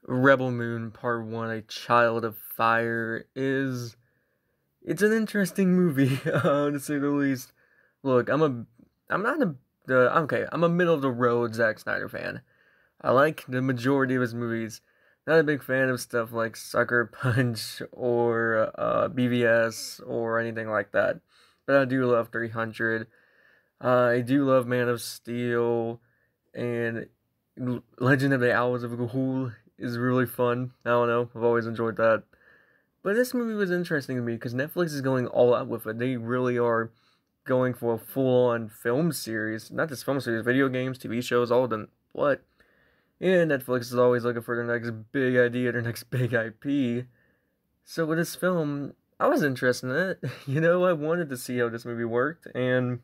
Rebel Moon Part 1, A Child of Fire it's an interesting movie, to say the least. Look, I'm not okay, I'm a middle of the road Zack Snyder fan. I like the majority of his movies. Not a big fan of stuff like Sucker Punch or BVS or anything like that. But I do love 300. I do love Man of Steel, and Legend of the Hours of Ga'Hoole is really fun. I don't know, I've always enjoyed that. But this movie was interesting to me because Netflix is going all out with it. They really are going for a full-on film series. Not just film series, video games, TV shows, all of them. What? And Netflix is always looking for their next big idea, their next big IP. So with this film, I was interested in it. I wanted to see how this movie worked, and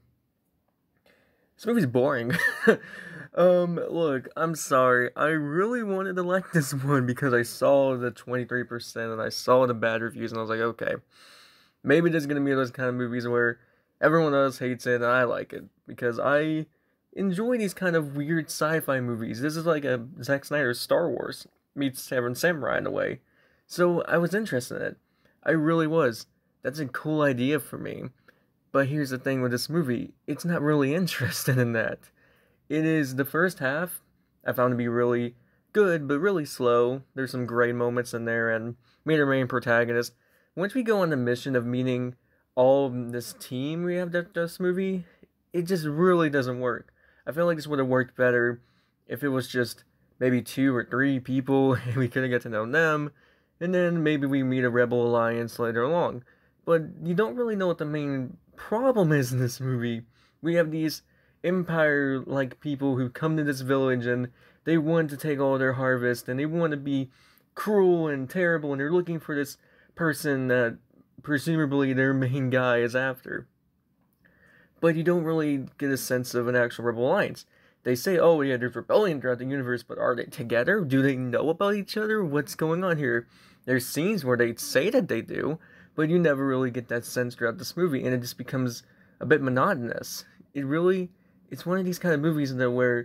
this movie's boring. Look, I'm sorry. I really wanted to like this one because I saw the 23% and I saw the bad reviews and I was like, okay, maybe this is gonna be those kind of movies where everyone else hates it and I like it because I enjoy these kind of weird sci-fi movies. This is like a Zack Snyder's Star Wars meets Seven Samurai in a way. So I was interested in it. I really was. That's a cool idea for me. But here's the thing with this movie, it's not really interested in that. It is the first half I found to be really good, but really slow. There's some great moments in there, and meet our main protagonist. Once we go on the mission of meeting all of this team we have this movie, it just really doesn't work. I feel like this would have worked better if it was just maybe 2 or 3 people, and we could have got to know them, and then maybe we meet a Rebel Alliance later along. But you don't really know what the main problem is in this movie. We have these empire-like people who come to this village and they want to take all their harvest and they want to be cruel and terrible and they're looking for this person that presumably their main guy is after. But you don't really get a sense of an actual Rebel Alliance. They say, oh yeah, there's rebellion throughout the universe, but are they together? Do they know about each other? What's going on here? There's scenes where they say that they do, but you never really get that sense throughout this movie, and it just becomes a bit monotonous. It's one of these kind of movies that where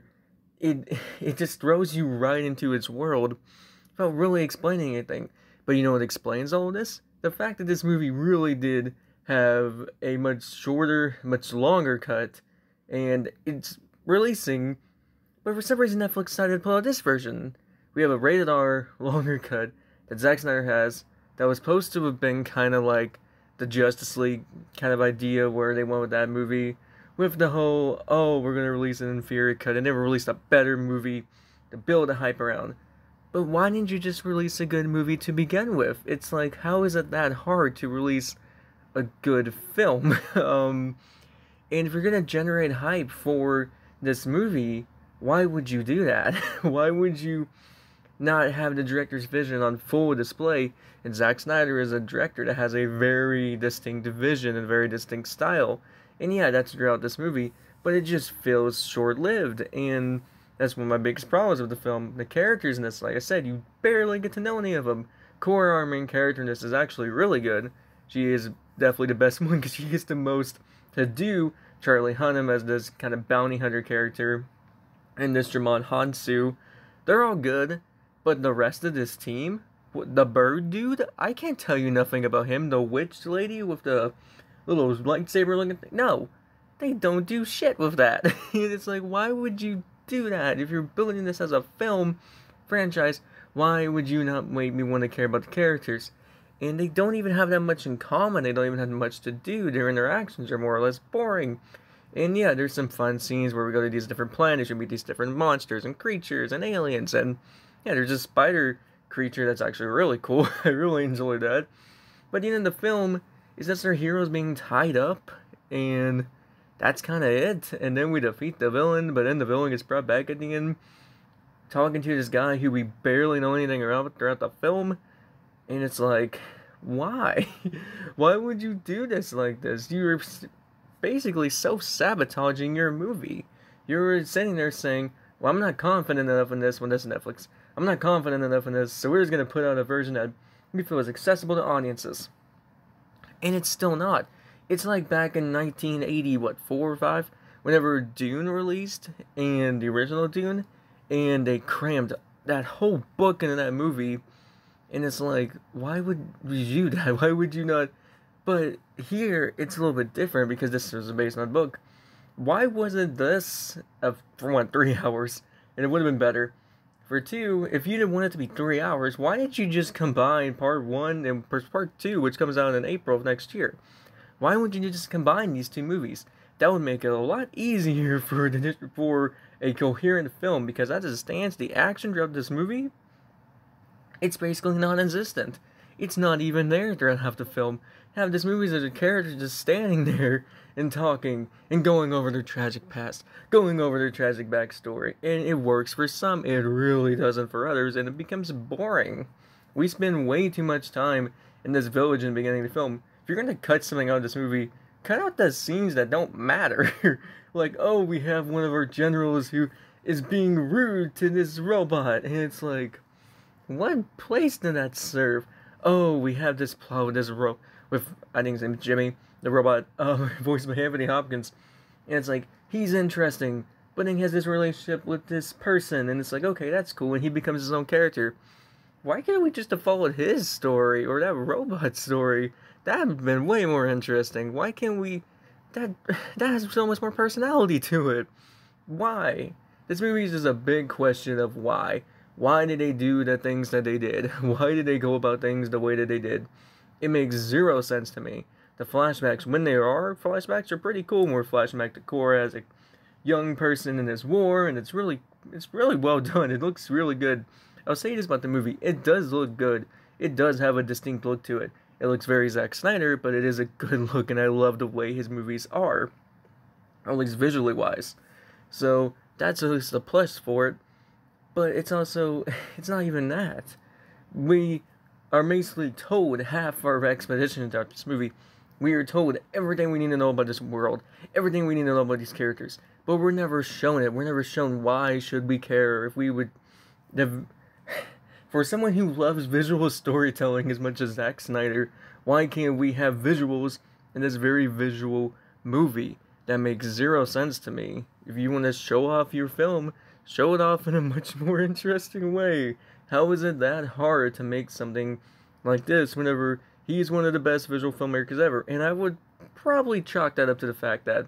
it just throws you right into its world without really explaining anything. But you know what explains all of this? The fact that this movie really did have a much shorter, much longer cut, and it's releasing, but for some reason Netflix decided to pull out this version. We have a rated R longer cut that Zack Snyder has that was supposed to have been kind of like the Justice League kind of idea where they went with that movie with the whole, oh, we're going to release an inferior cut and never released a better movie to build a hype around. But why didn't you just release a good movie to begin with? It's like, how is it that hard to release a good film? And if you're going to generate hype for this movie, why would you do that? Why would you not have the director's vision on full display? And Zack Snyder is a director that has a very distinct vision and very distinct style. And yeah, that's throughout this movie, but it just feels short-lived, and that's one of my biggest problems with the film. The characters in this, like I said, you barely get to know any of them. Cora, our main character in this, is actually really good. She is definitely the best one because she gets the most to do. Charlie Hunnam as this kind of bounty hunter character, and this Dramon Hansu, they're all good, but the rest of this team, the bird dude, I can't tell you nothing about him. The witch lady with the little lightsaber looking thing, no, they don't do shit with that. It's like, why would you do that? If you're building this as a film franchise, why would you not make me want to care about the characters? And they don't even have that much in common. They don't even have much to do. Their interactions are more or less boring. And yeah, there's some fun scenes where we go to these different planets, you meet these different monsters and creatures and aliens, and yeah, there's a spider creature that's actually really cool. I really enjoyed that. But the film is that their heroes being tied up, and that's kind of it. And then we defeat the villain, but then the villain gets brought back at the end, talking to this guy who we barely know anything about throughout the film. And it's like, why? Why would you do this like this? You're basically self-sabotaging your movie. You're sitting there saying, well, I'm not confident enough in this Netflix. I'm not confident enough in this, so we're just going to put out a version that we feel is accessible to audiences. And it's still not. It's like back in 1980, 4 or 5? Whenever Dune released, and the original Dune, and they crammed that whole book into that movie, and it's like, why would you do that? Why would you not? But here, it's a little bit different because this is based on a book. Why wasn't this, for one, 3 hours? And it would have been better. For two, if you didn't want it to be 3 hours, why didn't you just combine part one and part two, which comes out in April of next year? Why wouldn't you just combine these two movies? That would make it a lot easier for a coherent film, because as it stands, the action throughout this movie, it's basically non-existent. It's not even there throughout half the film. Half this movie is a character just standing there and talking and going over their tragic past, going over their tragic backstory, and it works for some, it really doesn't for others, and it becomes boring. We spend way too much time in this village in the beginning of the film. If you're gonna cut something out of this movie, cut out the scenes that don't matter. Like, oh, we have one of our generals who is being rude to this robot, and it's like, what place did that serve? Oh, we have this plot with I think his name's Jimmy, the robot, voiced by Anthony Hopkins, and it's like, he's interesting, but then he has this relationship with this person, and it's like, okay, that's cool, and he becomes his own character. Why can't we just have followed his story, or that robot story? That would have been way more interesting. Why can't we... That has so much more personality to it. Why? This movie is just a big question of why. Why did they do the things that they did? Why did they go about things the way that they did? It makes zero sense to me. The flashbacks, when they are flashbacks, are pretty cool. We're flashing back to Cora as a young person in this war, and it's really well done. It looks really good. I'll say this about the movie. It does look good. It does have a distinct look to it. It looks very Zack Snyder, but it is a good look, and I love the way his movies are. At least visually wise. So, that's at least a plus for it. But it's also, it's not even that. We are basically told half our expedition throughout this movie. We are told everything we need to know about this world, everything we need to know about these characters, but we're never shown it. We're never shown why should we care if we would... For someone who loves visual storytelling as much as Zack Snyder, why can't we have visuals in this very visual movie? That makes zero sense to me. If you want to show off your film, show it off in a much more interesting way. How is it that hard to make something like this whenever he's one of the best visual filmmakers ever? And I would probably chalk that up to the fact that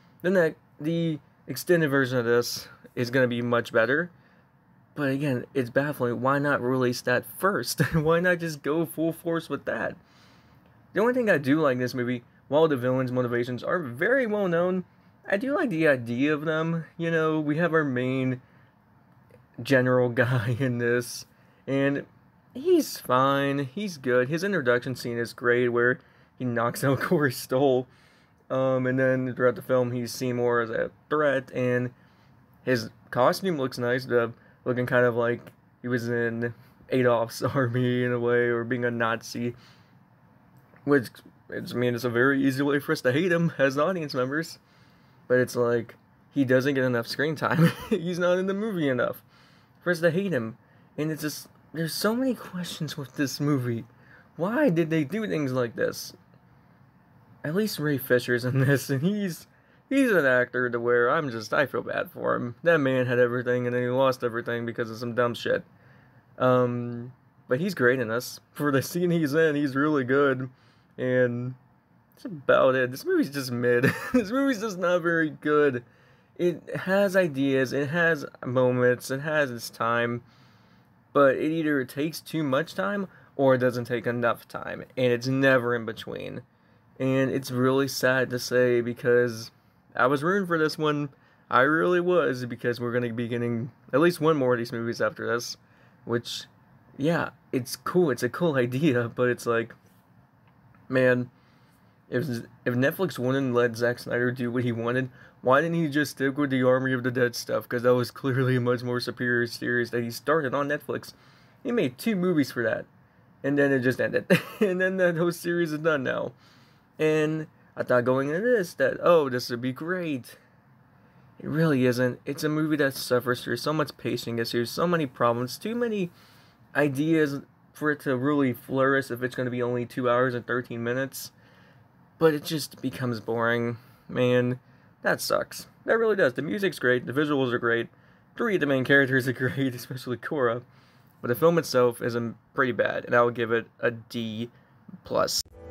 the extended version of this is going to be much better. But again, it's baffling. Why not release that first? Why not just go full force with that? The only thing I do like in this movie, while the villains' motivations are very well known, I do like the idea of them. You know, we have our main general guy in this, and he's fine. He's good. His introduction scene is great, where he knocks out Corey Stoll. And then throughout the film, he's seen more as a threat, and his costume looks nice. Looking kind of like he was in Adolf's army in a way, or being a Nazi. Which, it's a very easy way for us to hate him as audience members. But it's like, he doesn't get enough screen time. He's not in the movie enough for us to hate him. And it's just, there's so many questions with this movie. Why did they do things like this? At least Ray Fisher's in this, and he's an actor to where I feel bad for him. That man had everything, and then he lost everything because of some dumb shit. But he's great in this. For the scene he's in, he's really good. And that's about it. This movie's just mid. This movie's just not very good. It has ideas, it has moments, it has its time. But it either takes too much time, or it doesn't take enough time. And it's never in between. And it's really sad to say, because I was rooting for this one. I really was, because we're going to be getting at least one more of these movies after this. Which, yeah, it's cool. It's a cool idea, but it's like, man, if Netflix wouldn't let Zack Snyder do what he wanted, why didn't he just stick with the Army of the Dead stuff? Because that was clearly a much more superior series that he started on Netflix. He made 2 movies for that, and then it just ended. And then that whole series is done now. And I thought going into this that, oh, this would be great. It really isn't. It's a movie that suffers through so much pacing issues, so many problems, too many ideas for it to really flourish if it's going to be only 2 hours and 13 minutes. But it just becomes boring. Man, that sucks. That really does. The music's great, the visuals are great, 3 of the main characters are great, especially Cora. but the film itself is pretty bad, and I would give it a D+.